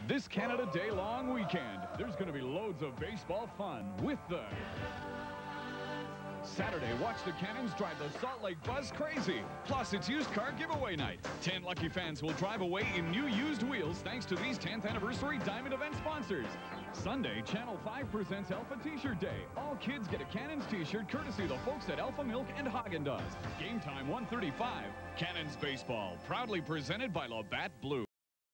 This Canada Day long weekend, there's going to be loads of baseball fun with the Saturday, watch the Cannons drive the Salt Lake Buzz crazy. Plus, it's used car giveaway night. 10 lucky fans will drive away in new used wheels thanks to these 10th anniversary Diamond event sponsors. Sunday, Channel 5 presents Alpha T-Shirt Day. All kids get a Cannons T-shirt courtesy of the folks at Alpha Milk and Haagen-Dazs. Game time 1:35. Cannons Baseball, proudly presented by Labatt Blue.